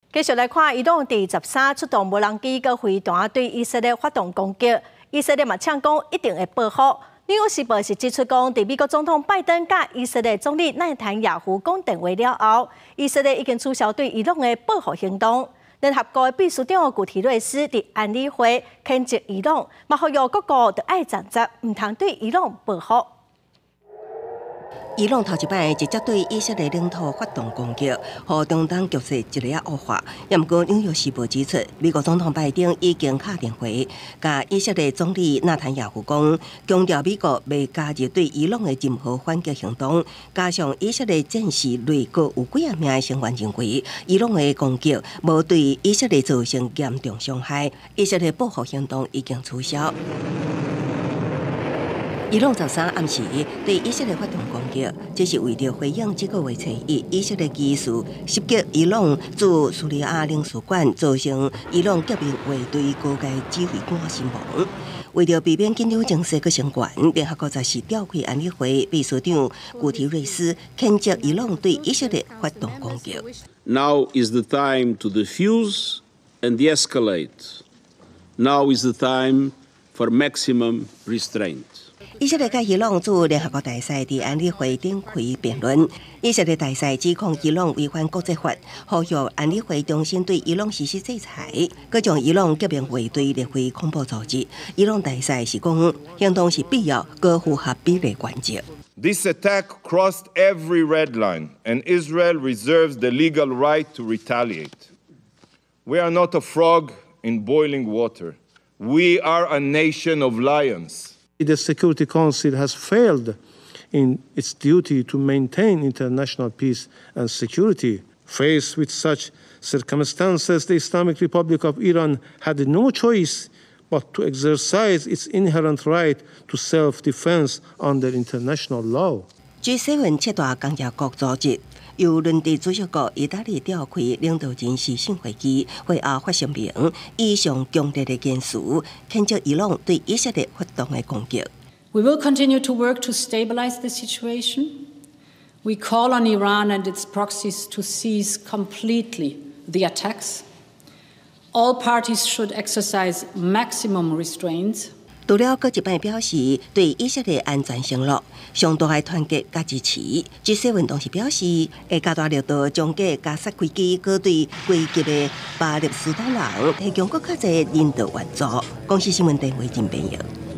继续来看，伊朗第13出动无人机跟飞弹对以色列发动攻击，以色列嘛呛讲一定会报复。纽约时报是指出讲，伫美国总统拜登甲以色列总理内塔尼亚胡讲电话了后，以色列已经取消对伊朗的报复行动。联合国秘书长古提瑞斯伫安理会谴责伊朗，嘛呼吁各国着爱站直，唔通对伊朗报复。 伊朗头一摆直接对以色列领土发动攻击，互中东局势一日恶化。也毋过，《纽约时报》指出，美国总统拜登已经敲电话，甲以色列总理纳坦雅胡讲，强调美国未加入对伊朗的任何反击行动，加上以色列战士内阁有几名的成员认为，伊朗的攻击无对以色列造成严重伤害，以色列报复行动已经取消。 伊朗13暗时对以色列发动攻击，这是为了回应这个月初一以色列机师袭击伊朗驻叙利亚领事馆，造成伊朗革命卫队高阶指挥官身亡。为了避免紧张情势搁升悬，联合国才是召开安理会秘书长古提瑞斯谴责伊朗对以色列发动攻击。 Now is the time to defuse and de-escalate. Now is the time for maximum restraint. 以色列甲伊朗驻联合国大使伫安理会顶开辩论。以色列大使指控伊朗违反国际法，呼吁安理会重新对伊朗实施制裁，佮将伊朗革命卫队列为恐怖组织。伊朗大使是讲，行动是必要，佮符合比例原则。 This attack crossed every red line, and Israel reserves the legal right to retaliate. We are not a frog in boiling water. We are a nation of lions. The Security Council has failed in its duty to maintain international peace and security. Faced with such circumstances, the Islamic Republic of Iran had no choice but to exercise its inherent right to self-defense under international law. G7 七大工业国组织由伦敦主席国意大利召开领导人视讯会议，会后发声明，以上强烈的言辞谴责伊朗对以色列发动的攻击。 We will continue to work to stabilize the situation. We call on Iran and its proxies to cease completely the attacks. All parties should exercise maximum restraint. 除了搁一摆表示对以色列安全承诺，上大的团结甲支持。G7同时表示，会加大力度将加加塞飞机，搁对危急的巴勒斯坦人提供搁较侪人道援助。公司新闻电话陈编译。